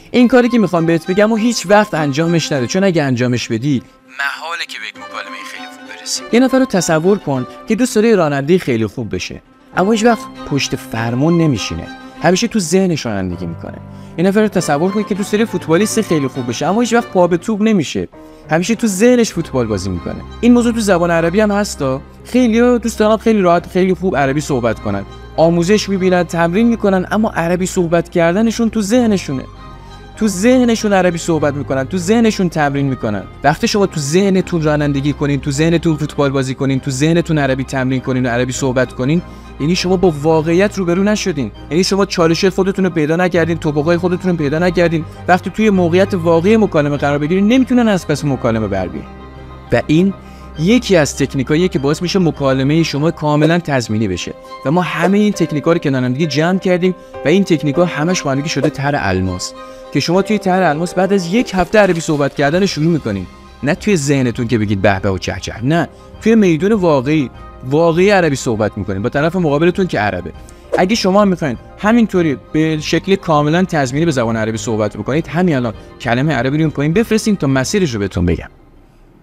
این کاری که میخوام بهت بگم و هیچ وقت انجامش نده، چون اگه انجامش بدی محاله که به یک مکالمه خیلی خوب برسی. یه نفر رو تصور کن که دوست داره راننده خیلی خوب بشه، اما هیچ وقت پشت فرمون نمیشینه، همیشه تو ذهنش رانندگی میکنه. یه نفر رو تصور کن که دوست داره فوتبالیست خیلی خوب بشه، اما هیچ وقت پا به توپ نمیشه، همیشه تو ذهنش فوتبال بازی میکنه. این موضوع تو زبان عربی هم هستا. خیلی‌ها دوست دارن خیلی راحت خیلی خوب عربی صحبت کنن، آموزش میبینن، تمرین میکنن، اما عربی صحبت کردنشون تو ذهنشونه. تو ذهنشون عربی صحبت میکنن، تو ذهنشون تمرین میکنن. وقتی شما تو ذهنتون رانندگی کنین، تو ذهنتون فوتبال بازی کنین، تو ذهنتون عربی تمرین کنین و عربی صحبت کنین، یعنی شما با واقعیت روبرو نشدین، یعنی شما چالش خودتون رو پیدا نکردین، توبقای خودتون رو پیدا نکردین. وقتی توی موقعیت واقعی مکالمه قرار بگیرین نمیتونن از پس مکالمه بر بیان. و این یکی از تکنیکاییه که باعث میشه مکالمه شما کاملا تضمینی بشه. و ما همه این تکنیکا رو کنار هم دیگه جمع کردیم و این تکنیکا همش با هم دیگه شده طرح الماس، که شما توی طرح الماس بعد از یک هفته عربی صحبت کردن شروع میکنین. نه توی ذهنتون که بگید به به و چه چه، نه، توی میدون واقعی عربی صحبت میکنین با طرف مقابلتون که عربه. اگه شما میخواین همینطوری به شکل کاملا تضمینی به زبان عربی صحبت بکنید، همین الان کلمه عربی رو پایین بفرستین تا مسیرش رو بهتون بگم.